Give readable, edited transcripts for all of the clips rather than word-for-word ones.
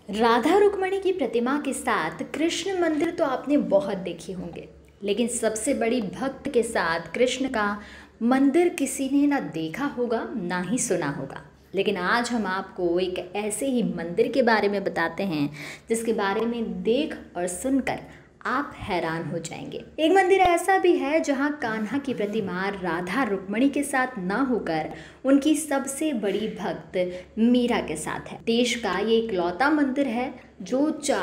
राधा रुक्मणी की प्रतिमा के साथ कृष्ण मंदिर तो आपने बहुत देखे होंगे, लेकिन सबसे बड़ी भक्त के साथ कृष्ण का मंदिर किसी ने ना देखा होगा ना ही सुना होगा। लेकिन आज हम आपको एक ऐसे ही मंदिर के बारे में बताते हैं जिसके बारे में देख और सुनकर आप हैरान हो जाएंगे। एक मंदिर ऐसा भी है जहां कान्हा की प्रतिमा राधा रुक्मणी के साथ न होकर उनकी सबसे बड़ी भक्त मीरा के साथ है। देश का ये इकलौता मंदिर है जो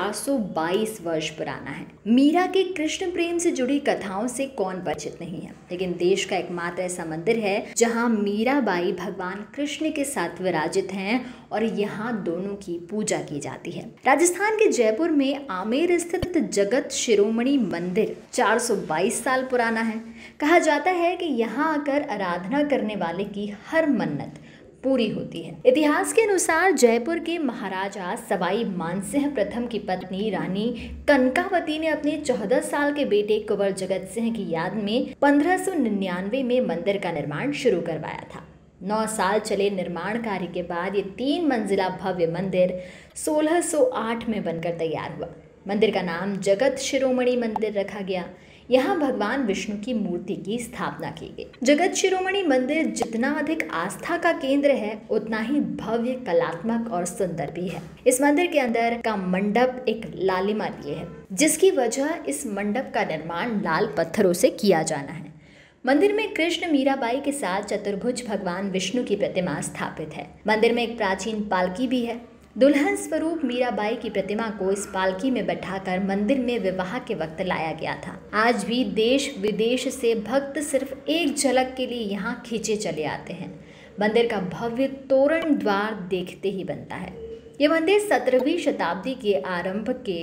422 वर्ष पुराना है। मीरा के कृष्ण प्रेम से जुड़ी कथाओं से कौन परिचित नहीं है, लेकिन देश का एकमात्र ऐसा मंदिर है जहां मीराबाई भगवान कृष्ण के साथ विराजित हैं और यहाँ दोनों की पूजा की जाती है। राजस्थान के जयपुर में आमेर स्थित जगत शिरोमणि मंदिर 422 साल पुराना है। कहा जाता है कि यहाँ आकर आराधना करने वाले की हर मन्नत पूरी होती है। इतिहास के अनुसार जयपुर के महाराजा सवाई मानसिंह प्रथम की पत्नी रानी कनकावती ने अपने 14 साल के बेटे कुंवर जगत सिंह की याद में 1599 में मंदिर का निर्माण शुरू करवाया था। 9 साल चले निर्माण कार्य के बाद ये 3 मंजिला भव्य मंदिर 1608 में बनकर तैयार हुआ। मंदिर का नाम जगत शिरोमणि मंदिर रखा गया। यहाँ भगवान विष्णु की मूर्ति की स्थापना की गई। जगत शिरोमणि मंदिर जितना अधिक आस्था का केंद्र है उतना ही भव्य, कलात्मक और सुंदर भी है। इस मंदिर के अंदर का मंडप एक लालिमा लिए है, जिसकी वजह इस मंडप का निर्माण लाल पत्थरों से किया जाना है। मंदिर में कृष्ण मीराबाई के साथ चतुर्भुज भगवान विष्णु की प्रतिमा स्थापित है। मंदिर में एक प्राचीन पालकी भी है। दुल्हन स्वरूप मीराबाई की प्रतिमा को इस पालकी में बैठाकर मंदिर में विवाह के वक्त लाया गया था। आज भी देश विदेश से भक्त सिर्फ एक झलक के लिए यहाँ खींचे चले आते हैं। मंदिर का भव्य तोरण द्वार देखते ही बनता है। ये मंदिर 17वीं शताब्दी के आरंभ के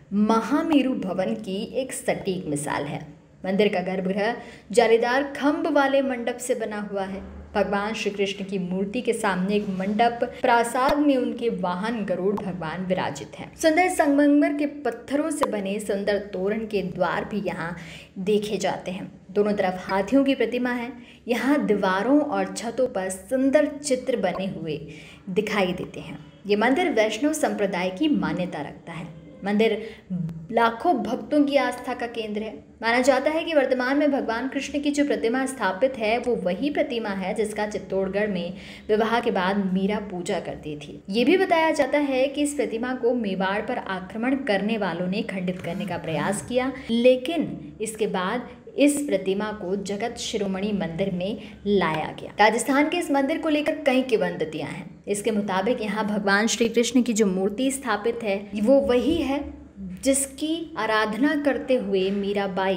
महामेरु भवन की एक सटीक मिसाल है। मंदिर का गर्भगृह जालीदार खंभ वाले मंडप से बना हुआ है। भगवान श्री कृष्ण की मूर्ति के सामने एक मंडप प्रासाद में उनके वाहन गरुड़ भगवान विराजित हैं। सुंदर संगमरमर के पत्थरों से बने सुंदर तोरण के द्वार भी यहाँ देखे जाते हैं। दोनों तरफ हाथियों की प्रतिमा है। यहाँ दीवारों और छतों पर सुंदर चित्र बने हुए दिखाई देते हैं। ये मंदिर वैष्णव संप्रदाय की मान्यता रखता है। मंदिर लाखों भक्तों की आस्था का केंद्र है। माना जाता है कि वर्तमान में भगवान कृष्ण की जो प्रतिमा स्थापित है वो वही प्रतिमा है जिसका चित्तौड़गढ़ में विवाह के बाद मीरा पूजा करती थी। ये भी बताया जाता है कि इस प्रतिमा को मेवाड़ पर आक्रमण करने वालों ने खंडित करने का प्रयास किया, लेकिन इसके बाद इस प्रतिमा को जगत शिरोमणि मंदिर में लाया गया। राजस्थान के इस मंदिर को लेकर कई किंवदंतियां हैं। इसके मुताबिक यहाँ भगवान श्री कृष्ण की जो मूर्ति स्थापित है वो वही है जिसकी आराधना करते हुए मीराबाई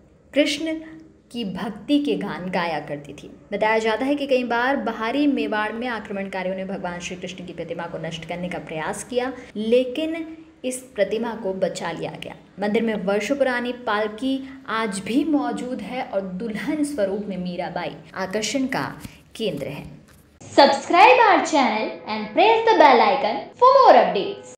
कृष्ण की भक्ति के गान गाया करती थी। बताया जाता है कि कई बार बाहरी मेवाड़ में आक्रमणकारियों ने भगवान श्री कृष्ण की प्रतिमा को नष्ट करने का प्रयास किया, लेकिन इस प्रतिमा को बचा लिया गया। मंदिर में वर्षों पुरानी पालकी आज भी मौजूद है और दुल्हन स्वरूप में मीराबाई आकर्षण का केंद्र है। Subscribe our channel and press the bell icon for more updates.